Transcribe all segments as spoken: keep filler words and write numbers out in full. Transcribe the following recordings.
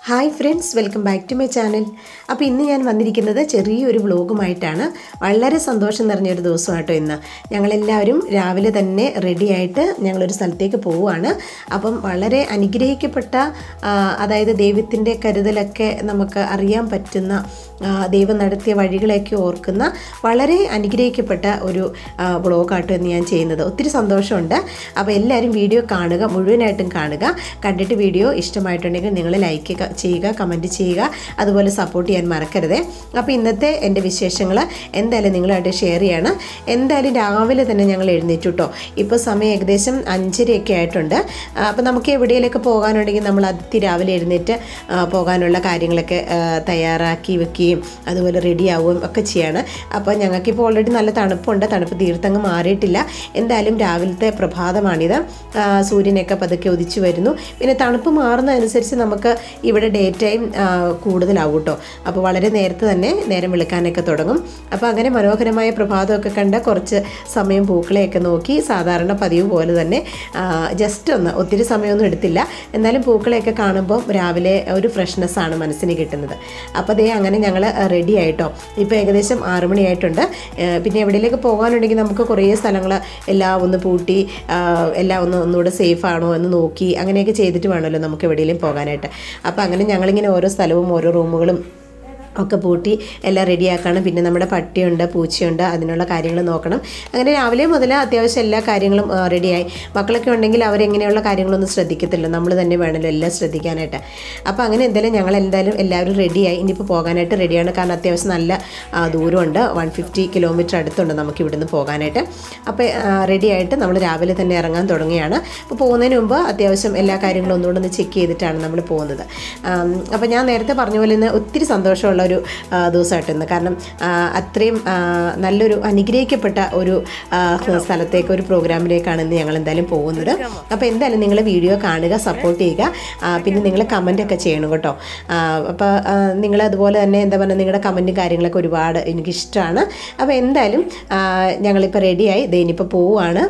Hi friends, welcome back to my channel. അപ്പോൾ ഇന്ന് ഞാൻ വന്നിരിക്കുന്നത് ചെറിയൊരു വ്ലോഗുമായിട്ടാണ്. വളരെ സന്തോഷം നിറഞ്ഞൊരു ദിവസമായിട്ടോ ഇന്ന്. ഞങ്ങളെല്ലാവരും രാവിലെ തന്നെ റെഡിയായിട്ട് ഞങ്ങളൊരു സ്ഥലത്തേക്ക് പോവുകയാണ്. അപ്പം വളരെ അനുഗ്രഹിക്കപ്പെട്ട, അതായത് ദൈവത്തിൻ്റെ കരുതലൊക്കെ നമുക്ക് അറിയാൻ പറ്റുന്ന, ദൈവം നടത്തിയ വഴികളെയൊക്കെ ഓർക്കുന്ന വളരെ അനുഗ്രഹിക്കപ്പെട്ട ഒരു വ്ലോഗാട്ടോ ഇന്ന് ഞാൻ ചെയ്യുന്നത്. ഒത്തിരി സന്തോഷമുണ്ട്. അപ്പോൾ എല്ലാവരും വീഡിയോ കാണുക, മുഴുവനായിട്ടും കാണുക. കണ്ടിട്ട് വീഡിയോ ഇഷ്ടമായിട്ടുണ്ടെങ്കിൽ നിങ്ങൾ ലൈക്ക് ചെയ്യുക, കമൻറ്റ് ചെയ്യുക, അതുപോലെ സപ്പോർട്ട് ചെയ്യാൻ മറക്കരുത്. അപ്പോൾ ഇന്നത്തെ എൻ്റെ വിശേഷങ്ങൾ എന്തായാലും നിങ്ങളായിട്ട് ഷെയർ ചെയ്യണം. എന്തായാലും രാവിലെ തന്നെ ഞങ്ങൾ എഴുന്നേറ്റു കേട്ടോ. ഇപ്പോൾ സമയം ഏകദേശം അഞ്ചരയൊക്കെ ആയിട്ടുണ്ട്. അപ്പോൾ നമുക്ക് എവിടെയെങ്കിലൊക്കെ പോകാനുണ്ടെങ്കിൽ നമ്മൾ അതിരാവിലെ എഴുന്നേറ്റ് പോകാനുള്ള കാര്യങ്ങളൊക്കെ തയ്യാറാക്കി വെക്കുകയും അതുപോലെ റെഡി ആവുകയും ഒക്കെ ചെയ്യാണ്. അപ്പോൾ ഞങ്ങൾക്കിപ്പോൾ ഓൾറെഡി നല്ല തണുപ്പുണ്ട്. തണുപ്പ് തീർത്തങ്ങ് മാറിയിട്ടില്ല. എന്തായാലും രാവിലത്തെ പ്രഭാതമാണിത്. സൂര്യനൊക്കെ പതുക്കെ ഉദിച്ചു വരുന്നു. പിന്നെ തണുപ്പ് മാറുന്നതനുസരിച്ച് നമുക്ക് ഇവിടെ ഡേ ടൈം കൂടുതലാവും കേട്ടോ. അപ്പോൾ വളരെ നേരത്തെ തന്നെ നേരം വെളുക്കാനൊക്കെ തുടങ്ങും. അപ്പോൾ അങ്ങനെ മനോഹരമായ പ്രഭാതമൊക്കെ കണ്ട് കുറച്ച് സമയം പൂക്കളെയൊക്കെ നോക്കി, സാധാരണ പതിവ് പോലെ തന്നെ ജസ്റ്റ് ഒന്ന്, ഒത്തിരി സമയമൊന്നും എടുത്തില്ല, എന്നാലും പൂക്കളെയൊക്കെ കാണുമ്പോൾ രാവിലെ ഒരു ഫ്രഷ്നെസ്സാണ് മനസ്സിന് കിട്ടുന്നത്. അപ്പോൾ അതേ അങ്ങനെ ഞങ്ങൾ റെഡി ആയിട്ടോ. ഇപ്പോൾ ഏകദേശം ആറ് മണിയായിട്ടുണ്ട്. പിന്നെ എവിടെയെങ്കിലൊക്കെ പോകാനുണ്ടെങ്കിൽ നമുക്ക് കുറേ സ്ഥലങ്ങൾ എല്ലാം ഒന്ന് പൂട്ടി എല്ലാം ഒന്ന് ഒന്നുകൂടെ സേഫ് ആണോ എന്ന് നോക്കി അങ്ങനെയൊക്കെ ചെയ്തിട്ട് വേണമല്ലോ നമുക്ക് എവിടെയെങ്കിലും പോകാനായിട്ട്. അപ്പോൾ അങ്ങനെ ഞങ്ങളിങ്ങനെ ഓരോ സ്ഥലവും ഓരോ റൂമുകളും ഒക്കെ പൂട്ടി എല്ലാം റെഡിയാക്കണം. പിന്നെ നമ്മുടെ പട്ടിയുണ്ട്, പൂച്ചയുണ്ട്, അതിനുള്ള കാര്യങ്ങൾ നോക്കണം. അങ്ങനെ രാവിലെ മുതൽ അത്യാവശ്യം എല്ലാ കാര്യങ്ങളും റെഡിയായി. മക്കളൊക്കെ ഉണ്ടെങ്കിൽ അവരെങ്ങനെയുള്ള കാര്യങ്ങളൊന്നും ശ്രദ്ധിക്കത്തില്ല, നമ്മൾ തന്നെ വേണമല്ലോ എല്ലാം ശ്രദ്ധിക്കാനായിട്ട്. അപ്പോൾ അങ്ങനെ എന്തായാലും ഞങ്ങൾ എന്തായാലും എല്ലാവരും റെഡിയായി. ഇനിയിപ്പോൾ പോകാനായിട്ട് റെഡിയാണ്. കാരണം അത്യാവശ്യം നല്ല ദൂരമുണ്ട്, വൺ ഫിഫ്റ്റി കിലോമീറ്റർ അടുത്തുണ്ട് നമുക്ക് ഇവിടുന്ന് പോകാനായിട്ട്. അപ്പോൾ റെഡിയായിട്ട് നമ്മൾ രാവിലെ തന്നെ ഇറങ്ങാൻ തുടങ്ങുകയാണ്. അപ്പോൾ പോകുന്നതിന് മുമ്പ് അത്യാവശ്യം എല്ലാ കാര്യങ്ങളും ഒന്നുകൂടെ ഒന്ന് ചെക്ക് ചെയ്തിട്ടാണ് നമ്മൾ പോകുന്നത്. അപ്പോൾ ഞാൻ നേരത്തെ പറഞ്ഞ പോലെ ഇന്ന് ഒത്തിരി സന്തോഷമുള്ള ഒരു ദിവസമായിട്ട് ഇന്ന്. കാരണം അത്രയും നല്ലൊരു അനുഗ്രഹിക്കപ്പെട്ട ഒരു സ്ഥലത്തേക്ക്, ഒരു പ്രോഗ്രാമിലേക്കാണ് ഇന്ന് ഞങ്ങൾ എന്തായാലും പോകുന്നത്. അപ്പോൾ എന്തായാലും നിങ്ങൾ വീഡിയോ കാണുക, സപ്പോർട്ട് ചെയ്യുക, പിന്നെ നിങ്ങൾ കമൻറ്റൊക്കെ ചെയ്യണം കേട്ടോ. അപ്പോൾ നിങ്ങൾ അതുപോലെ തന്നെ എന്താ പറയുക, നിങ്ങളുടെ കമൻറ്റും കാര്യങ്ങളൊക്കെ ഒരുപാട് എനിക്കിഷ്ടമാണ്. അപ്പോൾ എന്തായാലും ഞങ്ങളിപ്പോൾ റെഡിയായി, ദേ ഇനിയിപ്പോൾ പോവുകയാണ്.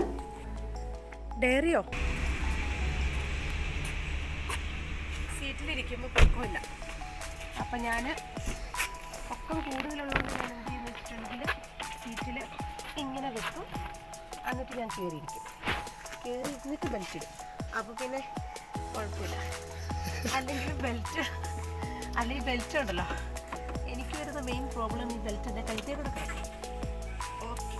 ഡയറിയോ സീറ്റിലിരിക്കുമ്പോൾ പൊക്കമില്ല. അപ്പം ഞാൻ പൊക്കം കൂടുതലുള്ളതുകൊണ്ട് ഞാൻ എന്ത് ചെയ്യുന്നു വെച്ചിട്ടുണ്ടെങ്കിൽ സീറ്റിൽ ഇങ്ങനെ വെക്കും. എന്നിട്ട് ഞാൻ കയറിയിരിക്കും. കയറി ഇരുന്നിട്ട് ബെൽറ്റ് ഇടും. അപ്പോൾ പിന്നെ കുഴപ്പമില്ല. അല്ലെങ്കിൽ ബെൽറ്റ് അല്ലെങ്കിൽ ബെൽറ്റ് ഉണ്ടല്ലോ, എനിക്ക് വരുന്ന മെയിൻ പ്രോബ്ലം ഈ ബെൽറ്റിൻ്റെ കഴുത്തേ കൂടെ കിടക്കും. ഓക്കെ,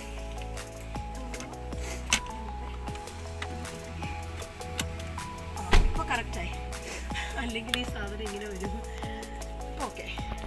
ഇപ്പോൾ കറക്റ്റായി. അല്ലെങ്കിൽ ഈ സാധനം ഇങ്ങനെ വരും. ഓക്കെ,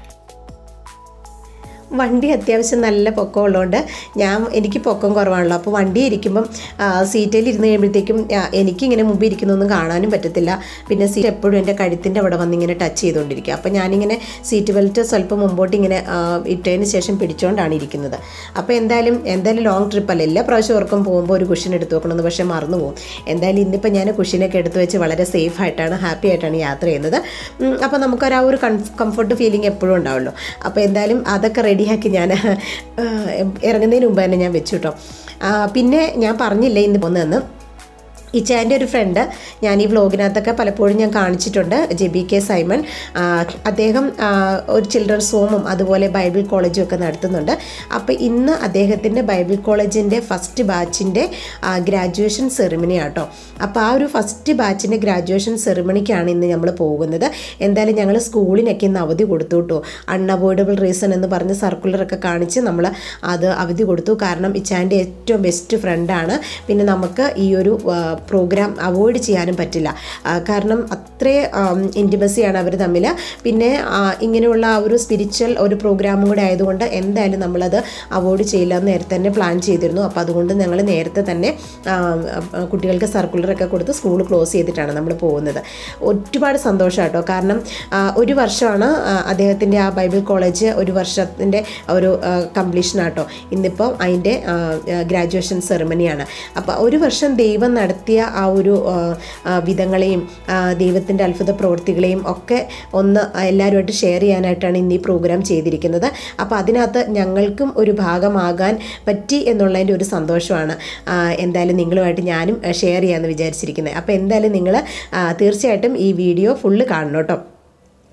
വണ്ടി അത്യാവശ്യം നല്ല പൊക്കം ഉള്ളതുകൊണ്ട് ഞാൻ എനിക്ക് പൊക്കം കുറവാണല്ലോ. അപ്പോൾ വണ്ടി ഇരിക്കുമ്പം സീറ്റിൽ ഇരുന്ന് കഴിയുമ്പോഴത്തേക്കും എനിക്കിങ്ങനെ മുമ്പ് ഇരിക്കുന്നൊന്നും കാണാനും പറ്റത്തില്ല. പിന്നെ സീറ്റ് എപ്പോഴും എൻ്റെ കഴുത്തിൻ്റെ അവിടെ വന്നിങ്ങനെ ടച്ച് ചെയ്തുകൊണ്ടിരിക്കുക. അപ്പോൾ ഞാനിങ്ങനെ സീറ്റ് ബെൽറ്റ് സ്വല്പം മുമ്പോട്ട് ഇങ്ങനെ ഇട്ടതിന് ശേഷം പിടിച്ചുകൊണ്ടാണ് ഇരിക്കുന്നത്. അപ്പോൾ എന്തായാലും എന്തായാലും ലോങ് ട്രിപ്പല്ല, എല്ലാ പ്രാവശ്യം ഓർക്കും പോകുമ്പോൾ ഒരു കുഷൻ എടുത്ത് വെക്കണമെന്ന്, പക്ഷേ മറന്നു പോകും. എന്തായാലും ഇന്നിപ്പോൾ ഞാൻ കുഷനൊക്കെ എടുത്ത് വെച്ച് വളരെ സേഫ് ആയിട്ടാണ്, ഹാപ്പി ആയിട്ടാണ് യാത്ര ചെയ്യുന്നത്. അപ്പോൾ നമുക്കൊരു ആ ഒരു കംഫർട്ട് ഫീലിംഗ് എപ്പോഴും ഉണ്ടാവുമല്ലോ. അപ്പോൾ എന്തായാലും അതൊക്കെ റെഡിയാക്കി ഞാൻ ഇറങ്ങുന്നതിന് മുമ്പ് തന്നെ ഞാൻ വെച്ചു കേട്ടോ. പിന്നെ ഞാൻ പറഞ്ഞില്ല ഇന്ന് പോകുന്നതെന്ന്. ഇച്ചാൻ്റെ ഒരു ഫ്രണ്ട് ഞാൻ ഈ വ്ലോഗിനകത്തൊക്കെ പലപ്പോഴും ഞാൻ കാണിച്ചിട്ടുണ്ട്, ജെബി കെ സൈമൺ. അദ്ദേഹം ഒരു ചിൽഡ്രൻസ് ഹോമും അതുപോലെ ബൈബിൾ കോളേജും ഒക്കെ നടത്തുന്നുണ്ട്. അപ്പോൾ ഇന്ന് അദ്ദേഹത്തിൻ്റെ ബൈബിൾ കോളേജിൻ്റെ ഫസ്റ്റ് ബാച്ചിൻ്റെ ഗ്രാജുവേഷൻ സെറിമണി ആട്ടോ. അപ്പോൾ ആ ഒരു ഫസ്റ്റ് ബാച്ചിൻ്റെ ഗ്രാജുവേഷൻ സെറിമണിക്കാണ് ഇന്ന് നമ്മൾ പോകുന്നത്. എന്തായാലും ഞങ്ങൾ സ്കൂളിനൊക്കെ ഇന്ന് അവധി കൊടുത്തു കേട്ടോ. അൺഅവോയ്ഡബിൾ റീസൺ എന്ന് പറഞ്ഞ് സർക്കുലറൊക്കെ കാണിച്ച് നമ്മൾ അത് അവധി കൊടുത്തു. കാരണം ഇച്ചാൻ്റെ ഏറ്റവും ബെസ്റ്റ് ഫ്രണ്ടാണ്. പിന്നെ നമുക്ക് ഈ ഒരു പ്രോഗ്രാം അവോയ്ഡ് ചെയ്യാനും പറ്റില്ല. കാരണം അത്രയും ഇൻറ്റിമസിയാണ് അവർ തമ്മിൽ. പിന്നെ ഇങ്ങനെയുള്ള ആ ഒരു സ്പിരിച്വൽ ഒരു പ്രോഗ്രാമും കൂടെ ആയതുകൊണ്ട് എന്തായാലും നമ്മളത് അവോയ്ഡ് ചെയ്യില്ല എന്ന് നേരത്തെ തന്നെ പ്ലാൻ ചെയ്തിരുന്നു. അപ്പോൾ അതുകൊണ്ട് ഞങ്ങൾ നേരത്തെ തന്നെ കുട്ടികൾക്ക് സർക്കുലറൊക്കെ കൊടുത്ത് സ്കൂൾ ക്ലോസ് ചെയ്തിട്ടാണ് നമ്മൾ പോകുന്നത്. ഒരുപാട് സന്തോഷം കേട്ടോ. കാരണം ഒരു വർഷമാണ് അദ്ദേഹത്തിൻ്റെ ആ ബൈബിൾ കോളേജ് ഒരു വർഷത്തിൻ്റെ ഒരു കംപ്ലീഷൻ ആട്ടോ. ഇന്നിപ്പോൾ അതിൻ്റെ ഗ്രാജുവേഷൻ സെറിമണിയാണ്. അപ്പോൾ ഒരു വർഷം ദൈവം നടത്തിയ ആ ഒരു വിധങ്ങളെയും ദൈവത്തിൻ്റെ അത്ഭുത പ്രവൃത്തികളെയും ഒക്കെ ഒന്ന് എല്ലാവരുമായിട്ട് ഷെയർ ചെയ്യാനായിട്ടാണ് ഇന്ന് ഈ പ്രോഗ്രാം ചെയ്തിരിക്കുന്നത്. അപ്പോൾ അതിനകത്ത് ഞങ്ങൾക്കും ഒരു ഭാഗമാകാൻ പറ്റി എന്നുള്ളതിൻ്റെ ഒരു സന്തോഷമാണ് എന്തായാലും നിങ്ങളുമായിട്ട് ഞാനും ഷെയർ ചെയ്യാമെന്ന് വിചാരിച്ചിരിക്കുന്നത്. അപ്പോൾ എന്തായാലും നിങ്ങൾ തീർച്ചയായിട്ടും ഈ വീഡിയോ ഫുള്ള് കാണണം കേട്ടോ.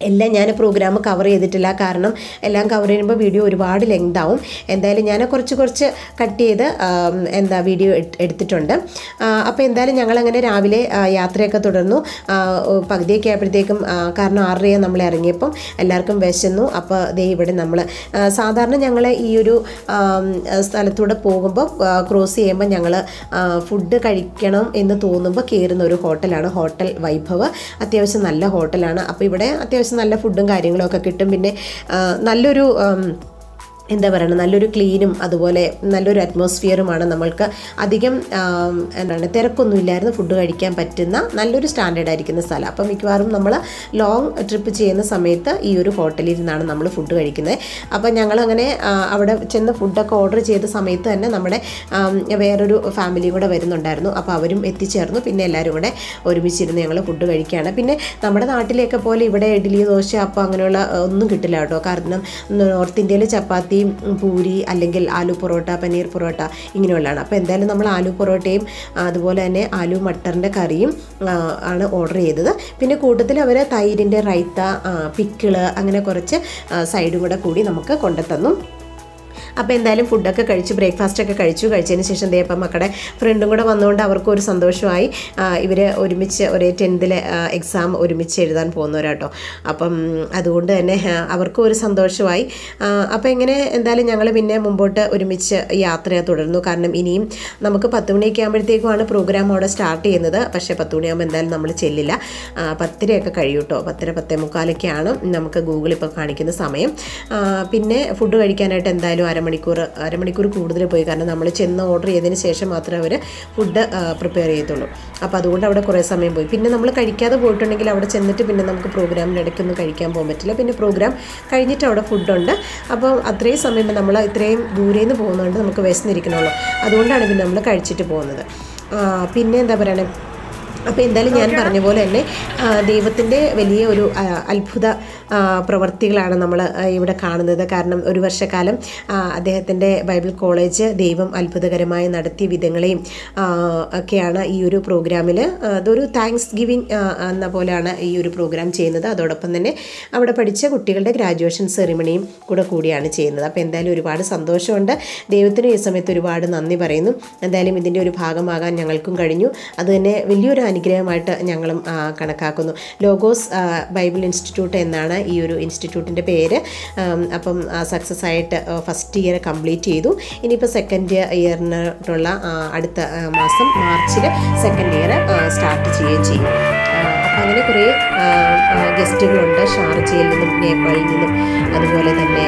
എല്ലാം ഞാൻ പ്രോഗ്രാം കവർ ചെയ്തിട്ടില്ല, കാരണം എല്ലാം കവർ ചെയ്യുമ്പോൾ വീഡിയോ ഒരുപാട് ലെങ്ത് ആവും. എന്തായാലും ഞാൻ കുറച്ച് കുറച്ച് കട്ട് ചെയ്ത് എന്താ വീഡിയോ എടുത്തിട്ടുണ്ട്. അപ്പോൾ എന്തായാലും ഞങ്ങളങ്ങനെ രാവിലെ യാത്രയൊക്കെ തുടർന്നു. പകുതിയൊക്കെ ആയപ്പോഴത്തേക്കും, കാരണം ആറരയെ നമ്മൾ ഇറങ്ങിയപ്പം എല്ലാവർക്കും വിശന്നു. അപ്പോൾ ദേ ഇവിടെ നമ്മൾ സാധാരണ ഞങ്ങൾ ഈ ഒരു സ്ഥലത്തൂടെ പോകുമ്പോൾ ക്രോസ് ചെയ്യുമ്പോൾ ഞങ്ങൾ ഫുഡ് കഴിക്കണം എന്ന് തോന്നുമ്പോൾ കയറുന്ന ഒരു ഹോട്ടലാണ് ഹോട്ടൽ വൈഭവ്. അത്യാവശ്യം നല്ല ഹോട്ടലാണ്. അപ്പോൾ ഇവിടെ അത്യാവശ്യം നല്ല ഫുഡും കാര്യങ്ങളൊക്കെ കിട്ടും. പിന്നെ നല്ലൊരു എന്താ പറയുക, നല്ലൊരു ക്ലീനും അതുപോലെ നല്ലൊരു അറ്റ്മോസ്ഫിയറുമാണ്. നമ്മൾക്ക് അധികം എന്താണ് തിരക്കൊന്നും ഇല്ലായിരുന്നു, ഫുഡ് കഴിക്കാൻ പറ്റുന്ന നല്ലൊരു സ്റ്റാൻഡേർഡ് ആയിരിക്കുന്ന സ്ഥലം. അപ്പം മിക്കവാറും നമ്മൾ ലോങ് ട്രിപ്പ് ചെയ്യുന്ന സമയത്ത് ഈ ഒരു ഹോട്ടലിൽ നിന്നാണ് നമ്മൾ ഫുഡ് കഴിക്കുന്നത്. അപ്പം ഞങ്ങളങ്ങനെ അവിടെ ചെന്ന് ഫുഡൊക്കെ ഓർഡർ ചെയ്ത സമയത്ത് തന്നെ നമ്മുടെ വേറൊരു ഫാമിലിയും കൂടെ വരുന്നുണ്ടായിരുന്നു. അപ്പോൾ അവരും എത്തിച്ചേർന്നു. പിന്നെ എല്ലാവരും കൂടെ ഒരുമിച്ചിരുന്ന് ഞങ്ങൾ ഫുഡ് കഴിക്കുകയാണ്. പിന്നെ നമ്മുടെ നാട്ടിലേക്ക് പോലെ ഇവിടെ ഇഡ്ഡലി, ദോശ, അപ്പം അങ്ങനെയുള്ള ഒന്നും കിട്ടില്ല കേട്ടോ. കാരണം നോർത്ത് ഇന്ത്യയിൽ ചപ്പാത്തി, പൂരി അല്ലെങ്കിൽ ആലു പൊറോട്ട, പനീർ പൊറോട്ട ഇങ്ങനെയുള്ളതാണ്. അപ്പോൾ എന്തായാലും നമ്മൾ ആലു പൊറോട്ടയും അതുപോലെ തന്നെ ആലു മട്ടറിൻ്റെ കറിയും ആണ് ഓർഡർ ചെയ്തത്. പിന്നെ കൂട്ടത്തിൽ അവർ തൈരിൻ്റെ റൈത്ത, പിക്കിള് അങ്ങനെ കുറച്ച് സൈഡും കൂടെ കൂടി നമുക്ക് കൊണ്ടുതന്നു. അപ്പോൾ എന്തായാലും ഫുഡൊക്കെ കഴിച്ചു, ബ്രേക്ക്ഫാസ്റ്റൊക്കെ കഴിച്ചു. കഴിച്ചതിന് ശേഷം ദേ അപ്പം മക്കളുടെ ഫ്രണ്ടും കൂടെ വന്നുകൊണ്ട് അവർക്കും ഒരു സന്തോഷമായി. ഇവർ ഒരുമിച്ച് ഒരേ ടെൻത്തിലെ എക്സാം ഒരുമിച്ച് എഴുതാൻ പോകുന്നവരാട്ടോ. അപ്പം അതുകൊണ്ട് തന്നെ അവർക്കും ഒരു സന്തോഷമായി. അപ്പോൾ ഇങ്ങനെ എന്തായാലും ഞങ്ങൾ പിന്നെ മുമ്പോട്ട് ഒരുമിച്ച് യാത്ര തുടർന്നു. കാരണം ഇനിയും നമുക്ക് പത്ത് മണിയൊക്കെ ആകുമ്പോഴത്തേക്കുമാണ് പ്രോഗ്രാം അവിടെ സ്റ്റാർട്ട് ചെയ്യുന്നത്. പക്ഷേ പത്ത് മണിയാകുമ്പോൾ എന്തായാലും നമ്മൾ ചെല്ലില്ല, പത്തരയൊക്കെ കഴിയും കേട്ടോ. പത്തര പത്തേ മുക്കാലൊക്കെയാണ് നമുക്ക് ഗൂഗിൾ ഇപ്പോൾ കാണിക്കുന്ന സമയം. പിന്നെ ഫുഡ് കഴിക്കാനായിട്ട് എന്തായാലും അരമണിക്കൂർ അരമണിക്കൂർ കൂടുതൽ പോയി. കാരണം നമ്മൾ ചെന്ന് ഓർഡർ ചെയ്തതിന് ശേഷം മാത്രമേ അവർ ഫുഡ് പ്രിപ്പയർ ചെയ്യത്തുള്ളൂ. അപ്പോൾ അതുകൊണ്ട് അവിടെ കുറേ സമയം പോയി. പിന്നെ നമ്മൾ കഴിക്കാതെ പോയിട്ടുണ്ടെങ്കിൽ അവിടെ ചെന്നിട്ട് പിന്നെ നമുക്ക് പ്രോഗ്രാമിൻ്റെ ഇടയ്ക്കൊന്നും കഴിക്കാൻ പോകാൻ പറ്റില്ല. പിന്നെ പ്രോഗ്രാം കഴിഞ്ഞിട്ട് അവിടെ ഫുഡുണ്ട്. അപ്പോൾ അത്രയും സമയം നമ്മൾ ഇത്രയും ദൂരെ നിന്ന് പോകുന്നതുകൊണ്ട് നമുക്ക് വിശന്നിരിക്കണമല്ലോ. അതുകൊണ്ടാണ് പിന്നെ നമ്മൾ കഴിച്ചിട്ട് പോകുന്നത്. പിന്നെ എന്താ പറയണേ, അപ്പോൾ എന്തായാലും ഞാൻ പറഞ്ഞ പോലെ തന്നെ ദൈവത്തിൻ്റെ വലിയ ഒരു അത്ഭുത പ്രവർത്തികളാണ് നമ്മൾ ഇവിടെ കാണുന്നത്. കാരണം ഒരു വർഷക്കാലം അദ്ദേഹത്തിൻ്റെ ബൈബിൾ കോളേജ് ദൈവം അത്ഭുതകരമായി നടത്തിയ വിധങ്ങളെയും ഒക്കെയാണ് ഈ ഒരു പ്രോഗ്രാമിൽ. അതൊരു താങ്ക്സ് ഗിവിങ് എന്ന പോലെയാണ് ഈ ഒരു പ്രോഗ്രാം ചെയ്യുന്നത്. അതോടൊപ്പം തന്നെ അവിടെ പഠിച്ച കുട്ടികളുടെ ഗ്രാജുവേഷൻ സെറിമണിയും കൂടെ കൂടിയാണ് ചെയ്യുന്നത്. അപ്പോൾ എന്തായാലും ഒരുപാട് സന്തോഷമുണ്ട്. ദൈവത്തിന് ഈ സമയത്ത് ഒരുപാട് നന്ദി പറയുന്നു. എന്തായാലും ഇതിൻ്റെ ഒരു ഭാഗമാകാൻ ഞങ്ങൾക്കും കഴിഞ്ഞു. അതുതന്നെ വലിയൊരു അനുഗ്രഹമായിട്ട് ഞങ്ങളും കണക്കാക്കുന്നു. ലോഗോസ് ബൈബിൾ ഇൻസ്റ്റിറ്റ്യൂട്ട് എന്നാണ് ഈ ഒരു ഇൻസ്റ്റിറ്റ്യൂട്ടിൻ്റെ പേര്. അപ്പം സക്സസ് ആയിട്ട് ഫസ്റ്റ് ഇയർ കംപ്ലീറ്റ് ചെയ്തു. ഇനിയിപ്പോൾ സെക്കൻഡ് ഇയറിനുള്ള അടുത്ത മാസം മാർച്ചിൽ സെക്കൻഡ് ഇയർ സ്റ്റാർട്ട് ചെയ്യുകയും ചെയ്യും. അപ്പം അങ്ങനെ കുറേ ഗസ്റ്റുകളുണ്ട്, ഷാർജയിൽ നിന്നും നേപ്പാളിൽ നിന്നും അതുപോലെ തന്നെ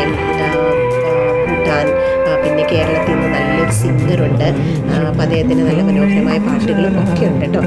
ഭൂട്ടാൻ, പിന്നെ കേരളത്തിൽ നിന്ന് നല്ലൊരു സിംഗറുണ്ട്. അപ്പം അദ്ദേഹത്തിന് നല്ല മനോഹരമായ പാട്ടുകളും ഒക്കെ ഉണ്ട് കേട്ടോ.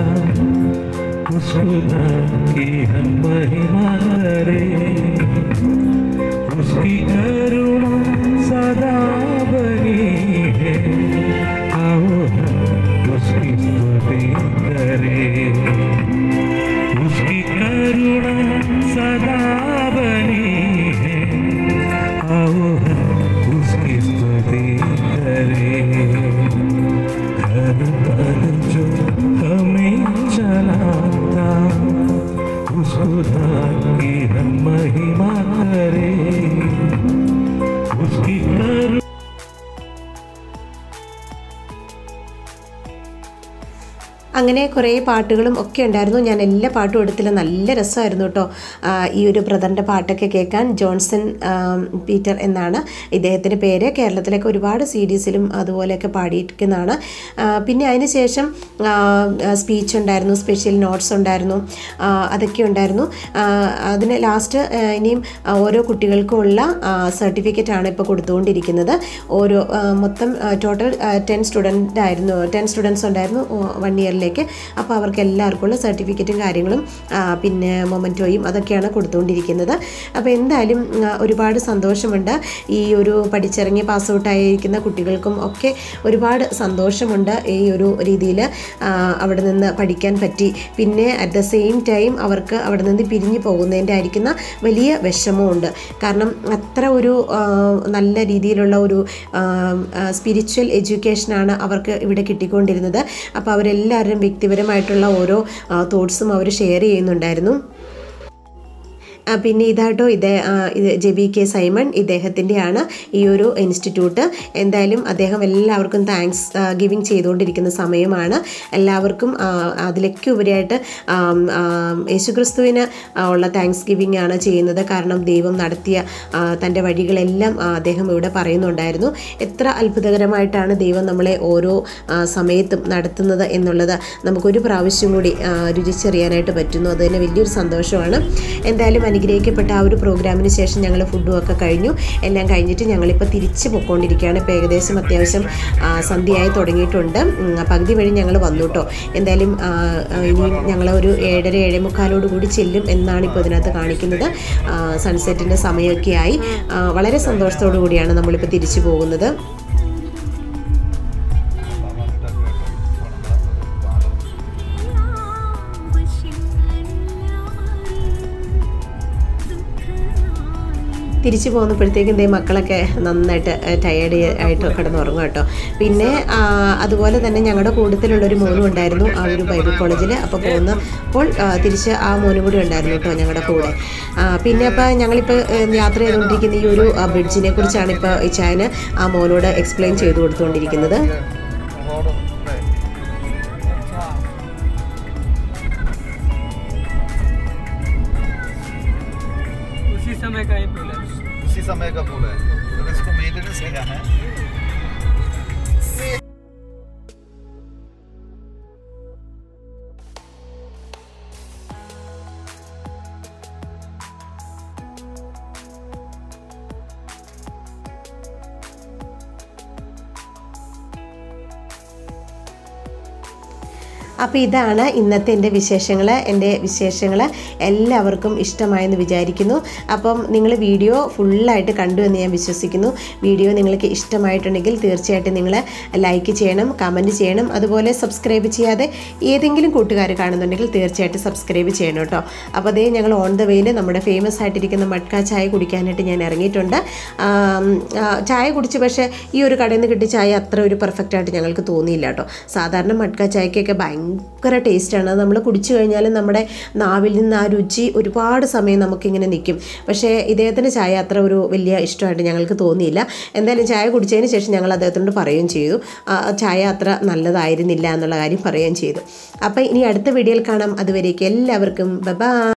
അങ്ങനെ കുറേ പാട്ടുകളും ഒക്കെ ഉണ്ടായിരുന്നു. ഞാൻ എല്ലാ പാട്ടും എടുത്തില്ല, നല്ല രസമായിരുന്നു കേട്ടോ ഈ ഒരു ബ്രദറിൻ്റെ പാട്ടൊക്കെ കേൾക്കാൻ. ജോൺസൺ പീറ്റർ എന്നാണ് ഇദ്ദേഹത്തിൻ്റെ പേര്. കേരളത്തിലൊക്കെ ഒരുപാട് സി ഡീസിലും അതുപോലെയൊക്കെ പാടിയിരിക്കുന്നതാണ്. പിന്നെ അതിന് ശേഷം സ്പീച്ച് ഉണ്ടായിരുന്നു, സ്പെഷ്യൽ നോട്ട്സ് ഉണ്ടായിരുന്നു, അതൊക്കെ ഉണ്ടായിരുന്നു. അതിന് ലാസ്റ്റ് ഇനിയും ഓരോ കുട്ടികൾക്കുമുള്ള സർട്ടിഫിക്കറ്റാണ് ഇപ്പോൾ കൊടുത്തുകൊണ്ടിരിക്കുന്നത്. ഓരോ മൊത്തം ടോട്ടൽ ടെൻ സ്റ്റുഡൻ്റ് ആയിരുന്നു ടെൻ സ്റ്റുഡൻസ് ഉണ്ടായിരുന്നു വൺ ഇയറിലേക്ക്. അപ്പോൾ അവർക്ക് എല്ലാവർക്കുള്ള സർട്ടിഫിക്കറ്റും കാര്യങ്ങളും പിന്നെ മൊമെൻറ്റോയും അതൊക്കെയാണ് കൊടുത്തുകൊണ്ടിരിക്കുന്നത്. അപ്പോൾ എന്തായാലും ഒരുപാട് സന്തോഷമുണ്ട്. ഈ ഒരു പഠിച്ചിറങ്ങി പാസ് ഔട്ടായിരിക്കുന്ന കുട്ടികൾക്കും ഒക്കെ ഒരുപാട് സന്തോഷമുണ്ട് ഈ ഒരു രീതിയിൽ അവിടെ നിന്ന് പഠിക്കാൻ പറ്റി. പിന്നെ അറ്റ് ദ സെയിം ടൈം അവർക്ക് അവിടെ നിന്ന് പിരിഞ്ഞു പോകുന്നതിൻ്റെ ആയിരിക്കുന്ന വലിയ വിഷമമുണ്ട്. കാരണം അത്ര ഒരു നല്ല രീതിയിലുള്ള ഒരു സ്പിരിച്വൽ എഡ്യൂക്കേഷനാണ് അവർക്ക് ഇവിടെ കിട്ടിക്കൊണ്ടിരുന്നത്. അപ്പോൾ അവരെല്ലാവരും വ്യക്തിപരമായിട്ടുള്ള ഓരോ തോട്ട്സും അവർ ഷെയർ ചെയ്യുന്നുണ്ടായിരുന്നു. പിന്നെ ഇതാട്ടോ ഇതേ ഇത് ജെബി കെ സൈമൺ ഇദ്ദേഹത്തിൻ്റെയാണ് ഈ ഒരു ഇൻസ്റ്റിറ്റ്യൂട്ട്. എന്തായാലും അദ്ദേഹം എല്ലാവർക്കും താങ്ക്സ് ഗിവിങ് ചെയ്തുകൊണ്ടിരിക്കുന്ന സമയമാണ്. എല്ലാവർക്കും അതിലൊക്കെ ഉപരിയായിട്ട് യേശുക്രിസ്തുവിന് ഉള്ള താങ്ക്സ് ഗിവിങ് ആണ് ചെയ്യുന്നത്. കാരണം ദൈവം നടത്തിയ തൻ്റെ വഴികളെല്ലാം അദ്ദേഹം ഇവിടെ പറയുന്നുണ്ടായിരുന്നു. എത്ര അത്ഭുതകരമായിട്ടാണ് ദൈവം നമ്മളെ ഓരോ സമയത്തും നടത്തുന്നത് എന്നുള്ളത് നമുക്കൊരു പ്രാവശ്യം കൂടി രുചിച്ചറിയാനായിട്ട് പറ്റുന്നു. അത് തന്നെ വലിയൊരു സന്തോഷമാണ്. എന്തായാലും അനുഗ്രഹിക്കപ്പെട്ട ആ ഒരു പ്രോഗ്രാമിന് ശേഷം ഞങ്ങൾ ഫുഡും ഒക്കെ കഴിഞ്ഞു. എല്ലാം കഴിഞ്ഞിട്ട് ഞങ്ങളിപ്പോൾ തിരിച്ച് പൊയ്ക്കൊണ്ടിരിക്കുകയാണ്. ഇപ്പോൾ ഏകദേശം അത്യാവശ്യം സന്ധ്യയായി തുടങ്ങിയിട്ടുണ്ട്. പകുതി വഴി ഞങ്ങൾ വന്നു കേട്ടോ. എന്തായാലും ഇനിയും ഞങ്ങൾ ഒരു ഏഴര ഏഴേ മുക്കാലോട് കൂടി ചെല്ലും എന്നാണ് ഇപ്പോൾ ഇതിനകത്ത് കാണിക്കുന്നത്. സൺസെറ്റിൻ്റെ സമയമൊക്കെ ആയി. വളരെ സന്തോഷത്തോടു കൂടിയാണ് നമ്മളിപ്പോൾ തിരിച്ചു പോകുന്നത്. തിരിച്ചു പോകുന്നപ്പോഴത്തേക്കും ഇതേ മക്കളൊക്കെ നന്നായിട്ട് ടയേർഡ് ആയിട്ട് കിടന്നുറങ്ങും കേട്ടോ. പിന്നെ അതുപോലെ തന്നെ ഞങ്ങളുടെ കൂട്ടത്തിലുള്ളൊരു മോനും ഉണ്ടായിരുന്നു ആ ഒരു ബൈബിൾ കോളേജിൽ. അപ്പോൾ പോകുന്നപ്പോൾ തിരിച്ച് ആ മോനും കൂടി ഉണ്ടായിരുന്നു കേട്ടോ ഞങ്ങളുടെ കൂടെ. പിന്നെ അപ്പോൾ ഞങ്ങളിപ്പോൾ യാത്ര ചെയ്തുകൊണ്ടിരിക്കുന്ന ഈ ഒരു ബ്രിഡ്ജിനെ കുറിച്ചാണ് ഇപ്പോൾ ഇച്ചായന് ആ മോനോട് എക്സ്പ്ലെയിൻ ചെയ്തു കൊടുത്തുകൊണ്ടിരിക്കുന്നത്. समय का ही पुल है, उसी समय का पुल है, तो इसको मेंटेनेंस क्या है? അപ്പോൾ ഇതാണ് ഇന്നത്തെ എൻ്റെ വിശേഷങ്ങൾ. എൻ്റെ വിശേഷങ്ങൾ എല്ലാവർക്കും ഇഷ്ടമായെന്ന് വിചാരിക്കുന്നു. അപ്പം നിങ്ങൾ വീഡിയോ ഫുള്ളായിട്ട് കണ്ടു എന്ന് ഞാൻ വിശ്വസിക്കുന്നു. വീഡിയോ നിങ്ങൾക്ക് ഇഷ്ടമായിട്ടുണ്ടെങ്കിൽ തീർച്ചയായിട്ടും നിങ്ങൾ ലൈക്ക് ചെയ്യണം, കമൻറ്റ് ചെയ്യണം. അതുപോലെ സബ്സ്ക്രൈബ് ചെയ്യാതെ ഏതെങ്കിലും കൂട്ടുകാർ കാണുന്നുണ്ടെങ്കിൽ തീർച്ചയായിട്ടും സബ്സ്ക്രൈബ് ചെയ്യണം കേട്ടോ. അപ്പോൾ അതേ ഞങ്ങൾ ഓൺ ദ വേയിൽ നമ്മുടെ ഫേമസ് ആയിട്ടിരിക്കുന്ന മട്ക ചായ കുടിക്കാനായിട്ട് ഞാൻ ഇറങ്ങിയിട്ടുണ്ട്. ചായ കുടിച്ച് പക്ഷേ ഈ ഒരു കടയിൽ നിന്ന് കിട്ടിയ ചായ അത്ര ഒരു പെർഫെക്റ്റ് ആയിട്ട് ഞങ്ങൾക്ക് തോന്നിയില്ല കേട്ടോ. സാധാരണ മട്ക ചായക്കൊക്കെ ഭയങ്കര ഭയങ്കര ടേസ്റ്റാണ്. അത് നമ്മൾ കുടിച്ചു കഴിഞ്ഞാൽ നമ്മുടെ നാവിൽ നിന്ന് ആ രുചി ഒരുപാട് സമയം നമുക്കിങ്ങനെ നിൽക്കും. പക്ഷേ ഇദ്ദേഹത്തിൻ്റെ ചായ അത്ര ഒരു വലിയ ഇഷ്ടമായിട്ട് ഞങ്ങൾക്ക് തോന്നിയില്ല. എന്തായാലും ചായ കുടിച്ചതിന് ശേഷം ഞങ്ങൾ അദ്ദേഹത്തോട് പറയുകയും ചെയ്തു ചായ അത്ര നല്ലതായിരുന്നില്ല എന്നുള്ള കാര്യം പറയുകയും ചെയ്തു. അപ്പോൾ ഇനി അടുത്ത വീഡിയോയിൽ കാണാം. അതുവരേക്കും എല്ലാവർക്കും ബൈ ബൈ.